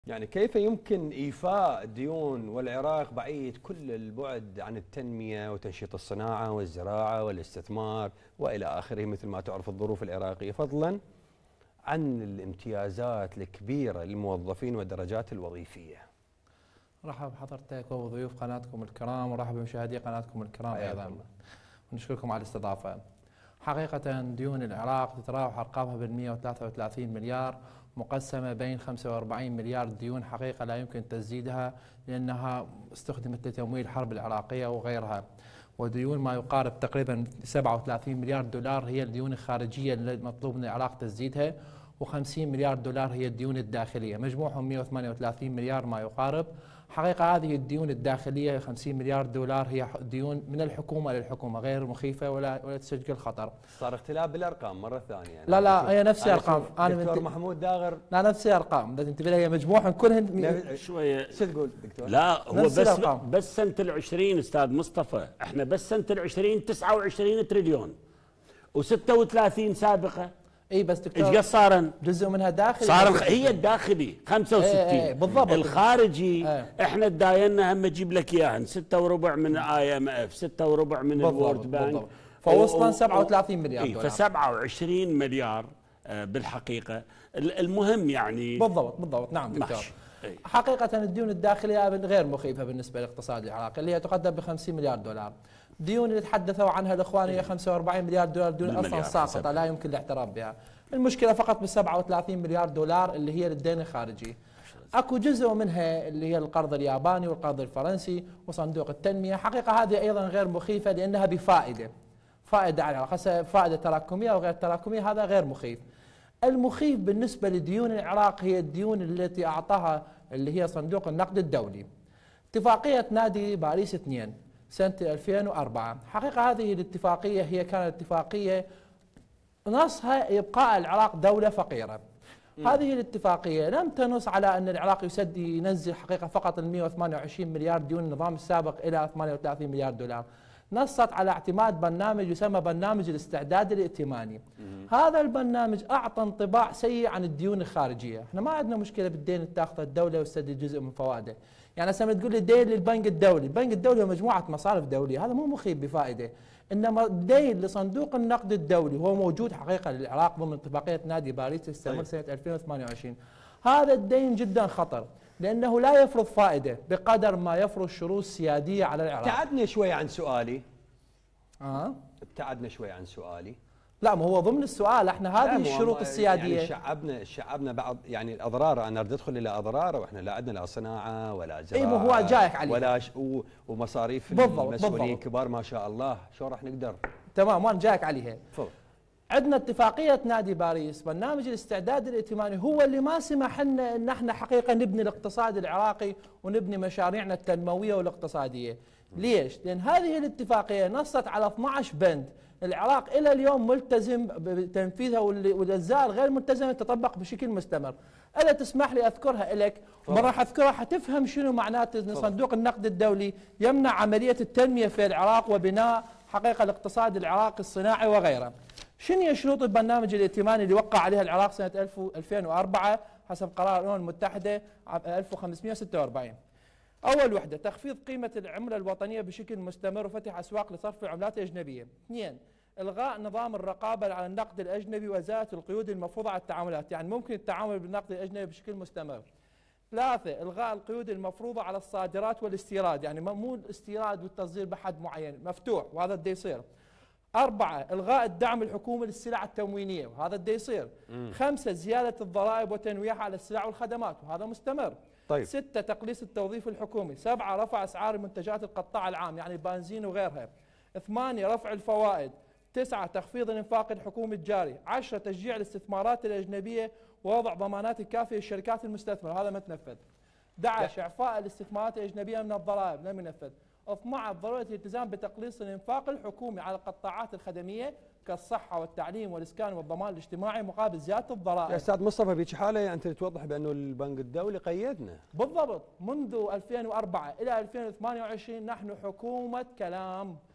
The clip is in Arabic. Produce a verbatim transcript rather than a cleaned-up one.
يعني كيف يمكن إيفاء الديون والعراق بعيد كل البعد عن التنمية وتنشيط الصناعة والزراعة والاستثمار وإلى آخره، مثل ما تعرف الظروف العراقية، فضلا عن الامتيازات الكبيرة للموظفين والدرجات الوظيفية. رحب بحضرتك وبضيوف قناتكم الكرام، ورحب بمشاهدي قناتكم الكرام أيضا، ونشكركم على الاستضافة. حقيقة ديون العراق تتراوح أرقامها بال مئة وثلاثة وثلاثين مليار، مقسمة بين خمسة وأربعين مليار ديون حقيقة لا يمكن تسديدها لأنها استخدمت لتمويل الحرب العراقية وغيرها، وديون ما يقارب تقريبا سبعة وثلاثين مليار دولار هي الديون الخارجية اللي مطلوب من العراق تسديدها، وخمسين مليار دولار هي الديون الداخلية، مجموعهم مئة وثمانية وثلاثين مليار ما يقارب. حقيقة هذه الديون الداخلية خمسين مليار دولار هي ديون من الحكومة للحكومة، غير مخيفة ولا ولا تسجل خطر. صار اختلاف بالارقام مرة ثانية يعني. لا لا هي نفس الارقام. انا دكتور محمود داغر لا نفس الارقام، لازم تنتبه هي مجموعهم كلهن شوية. شو تقول دكتور؟ لا هو بس الأرقام. بس سنة العشرين استاذ مصطفى، احنا بس سنة العشرين تسعة وعشرين تريليون وستة وثلاثين سابقة. اي بس دكتور ايش قد صار؟ جزء منها داخلي، صار الخ... هي الداخلي خمسة وستين. ايه ايه بالضبط. الخارجي ايه. احنا تداينا هم اجيب لك اياها ستة وربع من اي ام اف، ستة وربع من الورد بانك، فوصلا سبعة وثلاثين مليار ايه دولار. ف سبعة وعشرين مليار بالحقيقة. المهم يعني بالضبط بالضبط. نعم دكتور. ايه. حقيقة الديون الداخلية غير مخيفة بالنسبة للاقتصاد العراقي اللي هي تقدر ب خمسين مليار دولار. ديون اللي تحدثوا عنها الاخوان هي خمسة وأربعين مليار دولار، ديون اصلا ساقطة لا يمكن الاعتراف بها. المشكلة فقط بال سبعة وثلاثين مليار دولار اللي هي للدين الخارجي. اكو جزء منها اللي هي القرض الياباني والقرض الفرنسي وصندوق التنمية، حقيقة هذه ايضا غير مخيفة لانها بفائدة. فائدة على العراق، فائدة تراكمية وغير تراكمية، هذا غير مخيف. المخيف بالنسبة لديون العراق هي الديون التي اعطاها اللي هي صندوق النقد الدولي. اتفاقية نادي باريس اثنين سنة ألفين وأربعة، حقيقة هذه الاتفاقية هي كانت اتفاقية نصها إبقاء العراق دولة فقيرة. م. هذه الاتفاقية لم تنص على أن العراق يسد ينزل حقيقة فقط ال مئة وثمانية وعشرين مليار ديون النظام السابق إلى ثمانية وثلاثين مليار دولار، نصت على اعتماد برنامج يسمى برنامج الاستعداد الائتماني. م. هذا البرنامج أعطى انطباع سيء عن الديون الخارجية. احنا ما عندنا مشكلة بالدين اللي تاخذه الدولة وتسدد جزء من فوائده. يعني هسه تقول لي دين للبنك الدولي، البنك الدولي هو مجموعة مصارف دولية، هذا مو مخيف بفائدة. انما دين لصندوق النقد الدولي هو موجود حقيقة للعراق ضمن اتفاقية نادي باريس تستمر طيب. سنة ألفين وثمانية وعشرين. هذا الدين جدا خطر لانه لا يفرض فائدة بقدر ما يفرض شروط سيادية على العراق. ابتعدنا شوي عن سؤالي. اه ابتعدنا شوي عن سؤالي. لا ما هو ضمن السؤال احنا هذه الشروط السياديه يعني شعبنا شعبنا بعض يعني الاضرار، انا اريد ادخل الى اضرار واحنا لا عندنا لا صناعه ولا زراعه. اي ما هو جايك عليه ولا ش... و... ومصاريف بالضبط المسؤولين بالضبط. كبار ما شاء الله، شو راح نقدر؟ تمام وانا جايك عليها. تفضل. عندنا اتفاقيه نادي باريس، برنامج الاستعداد الائتماني هو اللي ما سمح لنا ان احنا حقيقه نبني الاقتصاد العراقي ونبني مشاريعنا التنمويه والاقتصاديه. ليش؟ لان هذه الاتفاقيه نصت على اثنعش بند، العراق الى اليوم ملتزم بتنفيذها والاجزاء الغير ملتزمه تطبق بشكل مستمر. الا تسمح لي اذكرها لك؟ ما راح اذكرها حتفهم شنو معناته صندوق النقد الدولي يمنع عمليه التنميه في العراق وبناء حقيقه الاقتصاد العراقي الصناعي وغيره. شنو هي شروط البرنامج الائتماني اللي وقع عليها العراق سنه ألفين وأربعة حسب قرار الامم المتحده ألف وخمسمئة وستة وأربعين؟ أول وحدة تخفيض قيمة العملة الوطنية بشكل مستمر وفتح أسواق لصرف العملات الأجنبية. اثنين إلغاء نظام الرقابة على النقد الأجنبي وإزالة القيود المفروضة على التعاملات، يعني ممكن التعامل بالنقد الأجنبي بشكل مستمر. ثلاثة إلغاء القيود المفروضة على الصادرات والاستيراد، يعني مو الاستيراد والتصدير بحد معين مفتوح وهذا بده يصير. أربعة إلغاء الدعم الحكومي للسلع التموينية وهذا بده يصير. مم. خمسة زيادة الضرائب وتنويعها على السلع والخدمات وهذا مستمر. طيب. ستة تقليص التوظيف الحكومي. سبعة رفع أسعار منتجات القطاع العام يعني البنزين وغيرها. ثمانية رفع الفوائد. تسعة تخفيض الانفاق الحكومي الجاري. عشرة تشجيع الاستثمارات الأجنبية ووضع ضمانات كافية للشركات المستثمرة، هذا ما تنفذ. أحد عشر إعفاء الاستثمارات الأجنبية من الضرائب لم ينفذ. اثني عشر ضرورة الالتزام بتقليص الانفاق الحكومي على القطاعات الخدمية كالصحة والتعليم والإسكان والضمان الاجتماعي مقابل زيادة الضرائب. يا أستاذ مصطفى بهيك حالة أنت توضح بأنه البنك الدولي قيدنا. بالضبط، منذ ألفين وأربعة إلى ألفين وثمانية وعشرين نحن حكومة كلام.